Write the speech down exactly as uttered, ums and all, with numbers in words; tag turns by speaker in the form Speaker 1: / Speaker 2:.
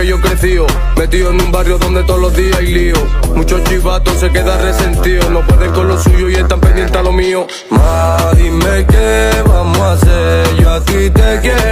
Speaker 1: que yo crecí, metido en un barrio donde todos los días hay lío. Muchos chivatos se quedan resentidos, no pueden con lo suyo y están pendientes a lo mío. Ma, dime qué vamos a hacer, yo a ti te quiero